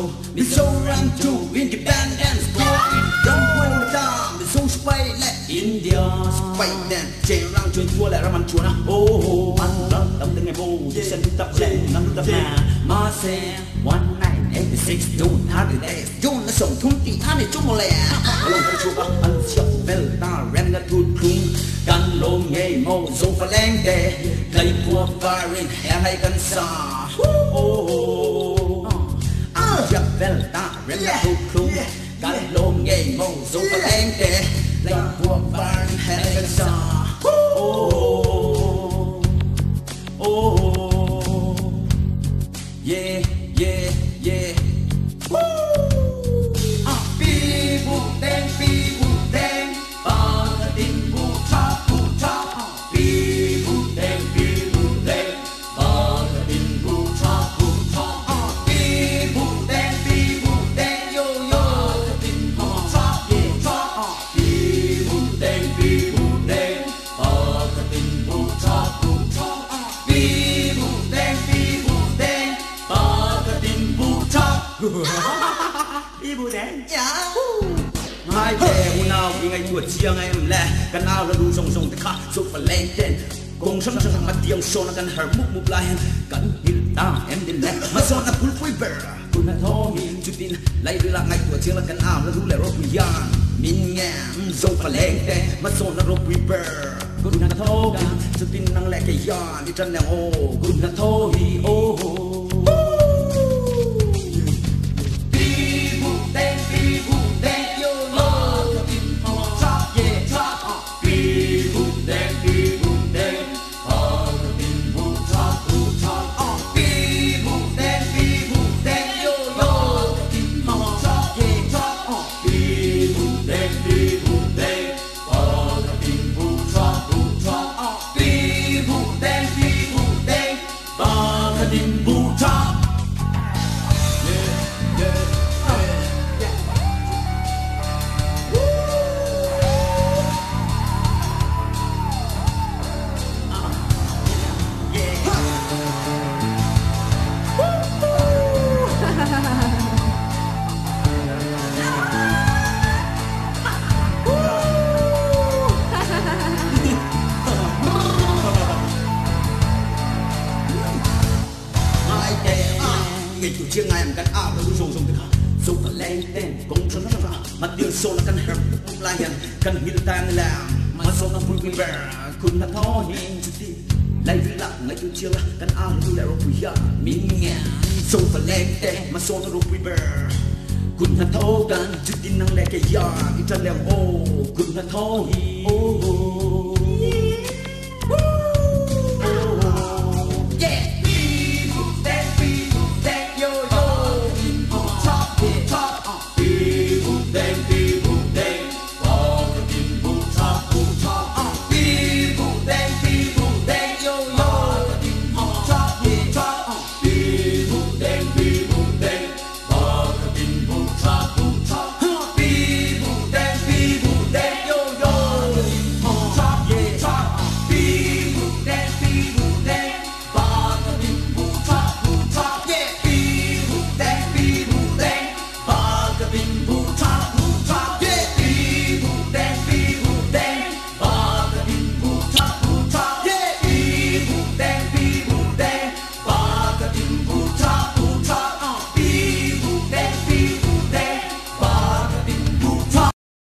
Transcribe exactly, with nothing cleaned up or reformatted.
Mizoram to independence boy Don't hold down the zone spy let India spy then chạy răng chuyên chua lại ra màn chua na oh ăn lắm tâm tình ngày bù đi xem tập lên năm tập na mà xe one nine eighty six don't have the days don't nó sống thun tỷ than để chung một lẻ lòng cái chua ăn chậm bel ta ren ngắt thụt khungกันลมเงยโมโซฟแรงเดใครพวกฟารินแห่ให้กันซาโอ้อาจับเวลตาเรนและทุกครุงกันลมเงยโมโซฟแรงเดใครพวกฟารินแห่ให้กันซาโอ้โอ้เย่เย่เย่ปีบุกแดงปีบุกแดงปากดินบุกชอบบุกชอบปีบุกแดงปีบุกแดงปากดินบุกชอบบุกชอบปีบุกแดงปีบุกแดงโยโย่ดินบุกชอบบุกชอบปีบุกแดงปีบุกแดงปากดินบุกชอบบุกชอบปีบุกแดงปีบุกแดงปากดินบุกชอบปีบุกแดงยาhai trẻ nào vì ngày chuột chia ngày em lẹกันnào là đủ rong rong tất cả số phận lên tên cùng sống trong mặt tiếng sôi làกันhở mục mục lạiกันnhìn ta em đến lẹ mà sao là full fiberคุณน่ะท้องจุดดินไล่เวลาngày chuột chia làกันnào là đủ lẹ rốtวิญญาณมินแง่số phận lên tên mà sao là rốt fiberคุณน่ะท้องจุดดินนั่งแลกcáiยานที่จันแนวโอ้คุณน่ะท้องโอ้ngày chủ chiêng ngày emกันอ้าวแล้วดูโชว์ชมเถอะค่ะสุขแรงเต้นกงชนแล้วมาเดือดโซนแล้วกันเฮิร์บปุ๊บลายกันกันมิลตานแล้วมาโซนแล้วพูดกันแบบคุณน่ะท้อหินจุดที่ไล่วิลล์ngày chủ chiêngละกันอ้าวแล้วดูแลรถผู้ยามิงเงี้ยสุขแรงเต้นมาโซนแล้วรถผู้แบบคุณน่ะท้อกันจุดที่นั่งแลกแกยาที่จะแล้วโอ้คุณน่ะท้อหินโอ้